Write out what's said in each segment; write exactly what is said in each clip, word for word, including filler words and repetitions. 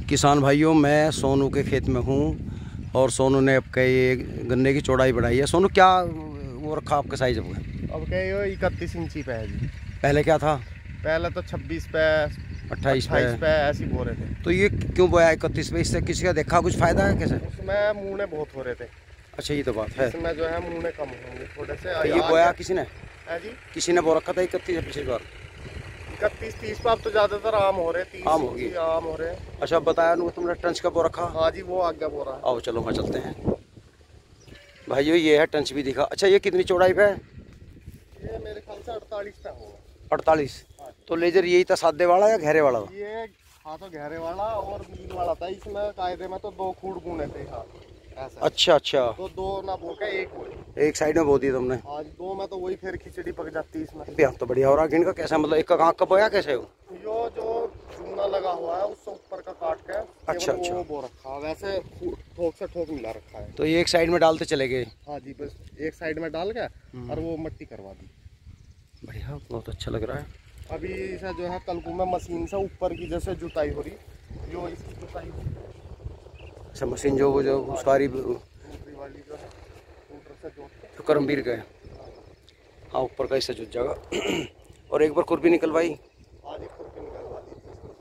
किसान भाइयों, मैं सोनू के खेत में हूँ और सोनू ने अब ये गन्ने की चौड़ाई बढ़ाई है। सोनू, क्या वो रखा आपके साइज अब? अब क्या ये इकतीस इंची पे है जी। पहले क्या था? पहले तो छब्बीस पे अट्ठाईस पे, पे ऐसी बो रहे थे। तो ये क्यों बोया इकतीस पे? इससे किसी का देखा कुछ फायदा है कैसे? उसमें मुँह बहुत हो रहे थे। अच्छा, ये तो बात है। इसमें जो है मुँह कम होंगे थोड़े से। तो ये बोया किसी ने? है जी, किसी ने बो रखा था इकतीस पिछली बार? इकतीस तीस पे अब तो ज्यादातर आम हो रहे हैं। आम होगी, आम हो रहे हैं। अच्छा, बताया नहीं तुमने टंच का बो रखा? हाँ जी, वो आगे बो रहा है। आओ चलो वहाँ चलते हैं भाइयों। ये है टंच भी दिखा। अच्छा, ये कितनी चौड़ाई पे है? ये मेरे ख्याल से अड़तालीस पे होगा। अड़तालीस? तो लेजर यही था, सादे वाला या घेरे वाला? ये हाँ तो घेरे वाला और मील वाला था। इसमें कायदे में तो दो खूड़ गुने थे। हाँ ऐसा। अच्छा अच्छा, तो दो ना बो के एक बो, एक साइड में बो दी तुमने? आज दो में तो वही फिर खिचड़ी पक जाती है इसमें। यहाँ तो बढ़िया हो रहा है। इनका कैसा, मतलब एक का आँख का बोया कैसे हो? यो जो चूना लगा हुआ है उससे ऊपर का काट के अच्छा अच्छा, वो बो रखा, वैसे ठोक से ठोक मिला रखा है। तो ये एक साइड में डालते चले गए? हाँ जी, बस एक साइड में डाल के और वो मट्टी करवा दी। बढ़िया, बहुत अच्छा लग रहा है। अभी इसे जो है कल को में मशीन से ऊपर की जैसे जुताई हो रही, जो इसकी जुताई हो रही। अच्छा, मशीन जो वो जो सारी वाली जो है ऊपर से जोड़ के तो करमबीर गए। हाँ, ऊपर का इससे जुट जाएगा। और एक बार खुरपी निकलवाई? आज एक खुरपी निकलवा दी।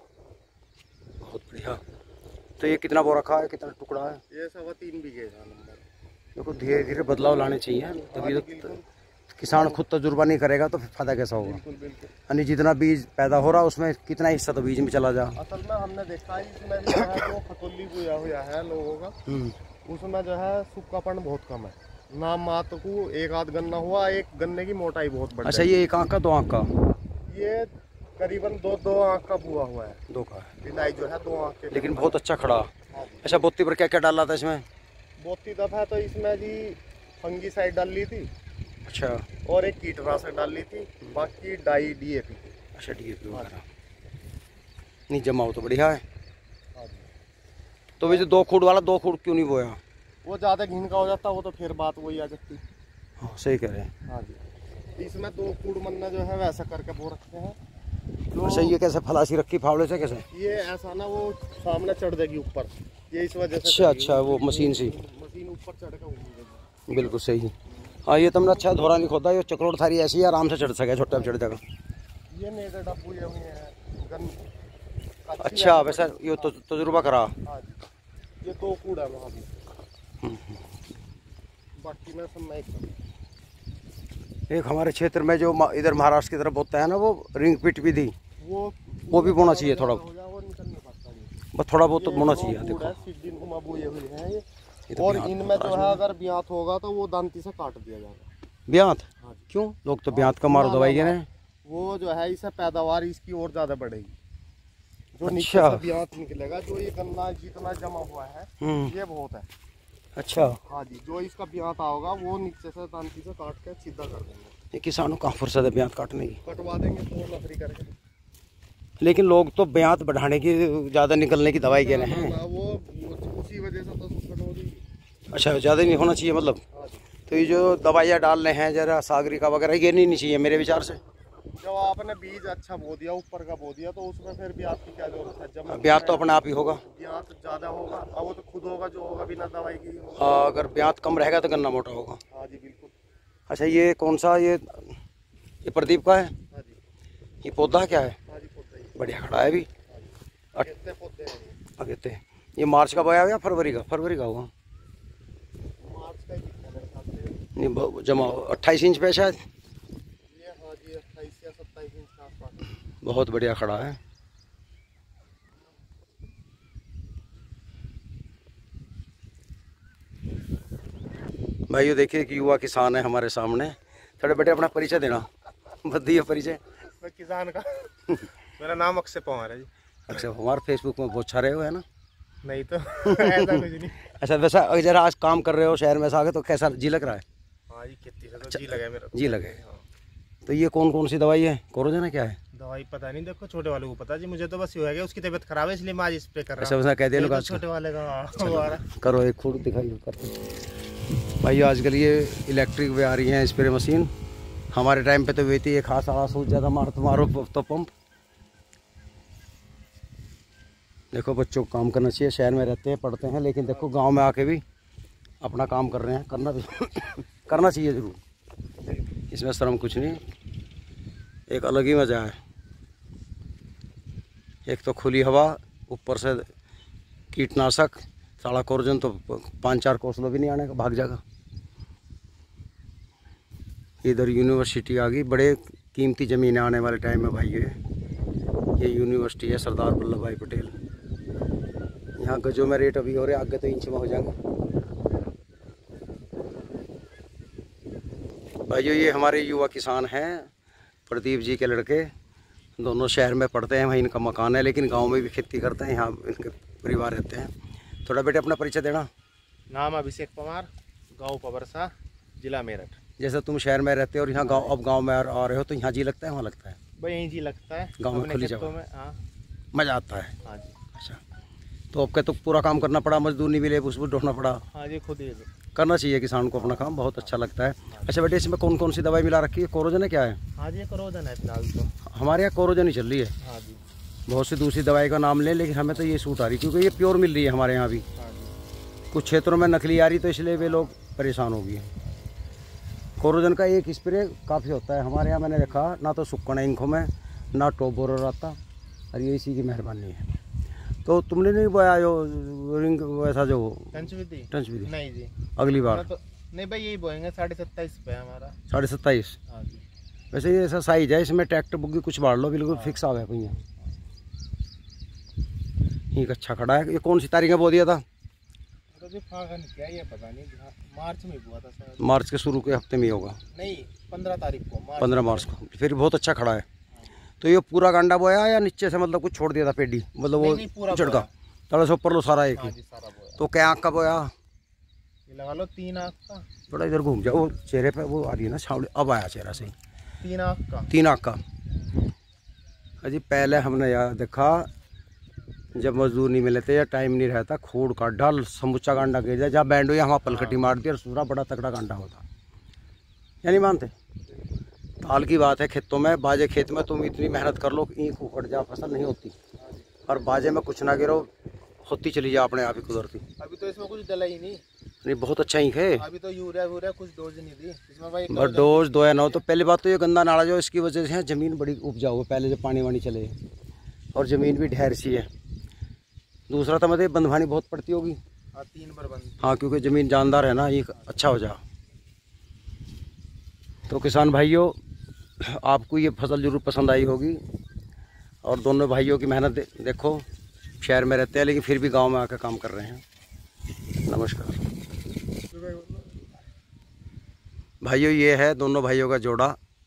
बहुत बढ़िया। तो ये कितना बो रखा है, कितना टुकड़ा है? ये सवा तीन बीघे का नंबर। देखो, धीरे धीरे बदलाव लाने चाहिए, तभी तो किसान खुद तजुर्बा नहीं करेगा तो फिर फायदा कैसा होगा? बिल्कुल बिल्कुल। यानी जितना बीज पैदा हो रहा है उसमें कितना हिस्सा तो बीज में चला जा। असल में हमने देखा है इसमें जो है जो खतौली बोया हुआ है लोगों का, उसमें जो है सूखापन बहुत कम है। ना मात्र को एक आध गन्ना हुआ, एक गन्ने की मोटाई बहुत बड़ी। अच्छा, ये एक आंख का, दो आंख का? ये करीबन दो दो आंख का बुआ हुआ है। दो का है, बिनाई जो है दो आंख के, लेकिन बहुत अच्छा खड़ा। अच्छा, बोती पर क्या क्या डाला था इसमें? बोती दफा तो इसमें जी फंगी साइड डाल ली थी। अच्छा, और एक कीटनाशक डाल ली थी, बाकी डाई डीएपी। अच्छा, डीएपी वगैरह नहीं जमा हो तो बढ़िया है। तो वैसे दो खूड़ वाला दो खूड़ क्यों नहीं बोया? वो ज़्यादा घिन का हो जाता, वो तो फिर बात वही आ जाती। हाँ, सही कह रहे हैं। हाँ जी, इसमें दो खूड़ मन्ना जो है वैसा करके बो रखते हैं। अच्छा, ये कैसे फलासी रखी फावड़े से कैसे? ये ऐसा ना वो सामने चढ़ जाएगी ऊपर, ये इस वजह से। अच्छा अच्छा, वो मशीन सी मशीन ऊपर चढ़ के। बिल्कुल सही। हाँ, ये तुमने अच्छा धोरा नहीं खोदा, ये चक्रोड़ थारी ऐसी है, आराम से चढ़ सके, छोटा चढ़ जाएगा। ये मेरे डब्बू ये हुए हैं गन। अच्छा, वैसा ये तो तजुर्बा करा। हाँ जी, ये दो कूड़ा वहाँ भी, बाकी में सब मैं एक हमारे क्षेत्र में जो इधर महाराष्ट्र की तरफ होता है ना, वो रिंग पिट भी थी, वो वो भी बोना चाहिए थोड़ा, बस थोड़ा बहुत तो बोना चाहिए। देखो, और इनमें जो है अगर ब्यात होगा तो वो दांती से काट दिया जाएगा। ब्यात? क्यों? लोग तो ब्यात का मारो दवाई के रहे। वो जो है इससे पैदावार इसकी और ज्यादा बढ़ेगी। जो अच्छा, नीचे से ब्यात निकलेगा, जो ये गन्ना जितना जमा हुआ है ये बहुत है। अच्छा, हाँ जी, जो इसका ब्यात होगा वो नीचे से दांती से काट के सीधा कर देंगे। ये किसानों का फुर्सत है ब्यात काटने की? कटवा देंगे तो नफरी करके। लेकिन लोग तो ब्यात बढ़ाने की, ज्यादा निकलने की दवाई कह रहे हैं। वो उसी वजह से तो कटोरी। अच्छा, ज्यादा नहीं होना चाहिए मतलब? तो ये जो दवाइयाँ डाल रहे हैं जरा सागरिका वगैरह, ये नहीं चाहिए मेरे विचार से। जब आपने बीज अच्छा बो दिया, ऊपर का बो दिया, तो उसमें फिर ब्यात की क्या जरूरत है? जब ब्यात तो अपने आप ही होगा। ब्यात ज्यादा होगा, अब वो तो खुद होगा जो होगा बिना दवाई की। हाँ, अगर ब्यात कम रहेगा तो गन्ना मोटा होगा। हाँ जी बिल्कुल। अच्छा, ये कौन सा, ये ये प्रदीप का है? हाँ जी। ये पौधा क्या है? हाँ जी, पौधा ही बढ़िया खड़ा है अभी। अगेते पौधे हैं। अगेते। ये मार्च का बोया या फरवरी का? फरवरी का होगा। मार्च का ही मेरे ख्याल से। नहीं, जमा अट्ठाईस इंच पे शायद। ये हाँ जी, अट्ठाईस या सत्ताईस इंच के आसपास। बहुत बढ़िया खड़ा है। भाइयों, देखिए कि युवा किसान है हमारे सामने। थोड़े बेटे अपना परिचय देना, बदिए परिचय। मैं किसान का मेरा नाम अक्षय पवार है जी। अक्षय पवार, फेसबुक में बहुत छा रहे हो है ना? नहीं तो ऐसा कुछ नहीं। अच्छा, वैसा अगर आज काम कर रहे हो शहर में से आके तो कैसा जी लग रहा है? हाँ जी, खेती से तो जी लगा मेरा। जी लगे। तो ये कौन कौन सी दवाई है? कोरोजन है क्या है? दवाई पता नहीं, देखो छोटे वाले को पता जी, मुझे तो बस ये है कि उसकी तबीयत खराब है इसलिए मैं आज स्प्रे कर रहा हूं। अच्छा, वैसा कह दिया लोग। छोटे वाले का करो, एक खूड़ दिखाइए करते। भाई, आजकल ये इलेक्ट्रिक भी आ रही हैं स्प्रे मशीन। हमारे टाइम पे तो वे थी एक खास आवाज सूझ जाता, मारो तो मारो तो पंप। देखो बच्चों को काम करना चाहिए, शहर में रहते हैं पढ़ते हैं, लेकिन देखो गांव में आके भी अपना काम कर रहे हैं, करना भी करना चाहिए ज़रूर, इसमें शर्म कुछ नहीं, एक अलग ही मज़ा है। एक तो खुली हवा, ऊपर से कीटनाशक, साड़ा कोरजन तो पाँच चार कोसलों भी नहीं आने का, भाग जाएगा। इधर यूनिवर्सिटी आ गई, बड़े कीमती ज़मीन आने वाले टाइम में भाई। ये ये यूनिवर्सिटी है सरदार वल्लभ भाई पटेल। यहाँ गजों में रेट अभी हो रहे, आगे तो इंच में हो जाएगा भाइयों। ये हमारे युवा किसान हैं, प्रदीप जी के लड़के, दोनों शहर में पढ़ते हैं, वहीं इनका मकान है, लेकिन गांव में भी खेती करते हैं, यहाँ इनके परिवार रहते हैं। थोड़ा बेटे अपना परिचय देना। नाम अभिषेक कुमार, गाँव पबरसा, जिला मेरठ। जैसे तुम शहर में रहते हो और यहाँ गाँव, अब गाँव में आ रहे हो, तो यहाँ जी लगता है वहाँ लगता है? भाई यहीं जी लगता है, गाँव में खुली जगह में। हाँ, मज़ा आता है। हाँ जी। अच्छा, तो अब क्या तो पूरा काम करना पड़ा, मजदूर नहीं मिले, उसको ढोना पड़ा? हाँ जी, खुद ही करना चाहिए किसान को अपना काम, बहुत अच्छा लगता है। अच्छा बेटे, इसमें कौन कौन सी दवाई मिला रखी है? कोरोजन है क्या है? हाँ जी, कोरोजन है फिलहाल तो। हमारे यहाँ कोरोजन ही चल रही है। हाँ जी। बहुत सी दूसरी दवाई का नाम ले, लेकिन हमें तो ये सूट आ रही, क्योंकि ये प्योर मिल रही है हमारे यहाँ भी। हाँ जी। कुछ क्षेत्रों में नकली आ रही, तो इसलिए वे लोग परेशान हो गए। कोरोजन का एक स्प्रे काफ़ी होता है हमारे यहाँ, मैंने देखा ना तो सुक्कन है इंखों में, ना टॉप बोरर आता, और ये इसी की मेहरबानी है। तो तुमने नहीं बोया जो रिंग वैसा जो टंच विधि? टंच विधि नहीं जी, अगली बार तो नहीं भाई, यही बोएंगे साढ़े सत्ताईस पे हमारा। साढ़े सत्ताईस? हाँ जी। वैसे ये ऐसा साइज है, इसमें ट्रैक्टर बुग्गी कुछ बाढ़ लो, बिल्कुल फिक्स आ गया भैया। एक अच्छा खड़ा है। ये कौन सी तारीख में बो दिया था? तो भी फागन क्या, ये पता नहीं, मार्च में हुआ था शायद। मार्च के शुरू के हफ्ते में ही होगा। नहीं, पंद्रह तारीख को। पंद्रह मार्च को। फिर बहुत अच्छा खड़ा है। तो ये पूरा गांडा बोया या नीचे से मतलब कुछ छोड़ दिया था पेडी, मतलब वो चढ़का तड़ा से ऊपर लो सारा एक ही? तो क्या आँख का बोया? ये लगा लो तीन आँख का। थोड़ा इधर घूम जाओ, चेहरे पे वो आ रही है ना छावड़ी, अब आया चेहरा सही। तीन आँख का? तीन आँख का। अजी पहले हमने यार देखा, जब मजदूर नहीं मिले थे या टाइम नहीं रहता, खूड़ का ढल समूचा गांडा गिर जाए, जहाँ बैंड हुई वहाँ पलकटी मार दी और पूरा बड़ा तगड़ा गांडा होता। या नहीं मानते? ताल की बात है, खेतों में बाजे खेत में तुम इतनी मेहनत कर लो, ईंख उखड़ जा, फसल नहीं होती, और बाजे में कुछ ना गिरो, होती चली जा अपने आप ही कुदरती। अभी तो इसमें कुछ डला ही नहीं। नहीं, बहुत अच्छा ईंख है। अभी तो यूरिया वूरिया कुछ डोज नहीं दी इसमें भाई। बस डोज दो या नौ। तो पहली बात तो ये गंदा नाला जो, इसकी वजह से ज़मीन बड़ी उपजाऊ है, पहले जो पानी वानी चले, और ज़मीन भी ढेर सी है। दूसरा तो मतलब बंधवानी बहुत पड़ती होगी। हाँ, तीन बार बंद। हाँ, क्योंकि ज़मीन जानदार है ना, ये अच्छा हो जा। तो किसान भाइयों, आपको ये फसल ज़रूर पसंद आई होगी, और दोनों भाइयों की मेहनत दे, देखो शहर में रहते हैं लेकिन फिर भी गांव में आकर काम कर रहे हैं। नमस्कार भाइयों, ये है दोनों भाइयों का जोड़ा,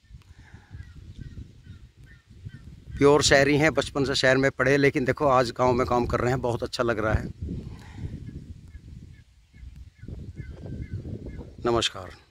प्योर शहरी हैं, बचपन से शहर में पढ़े, लेकिन देखो आज गांव में काम कर रहे हैं, बहुत अच्छा लग रहा है। नमस्कार।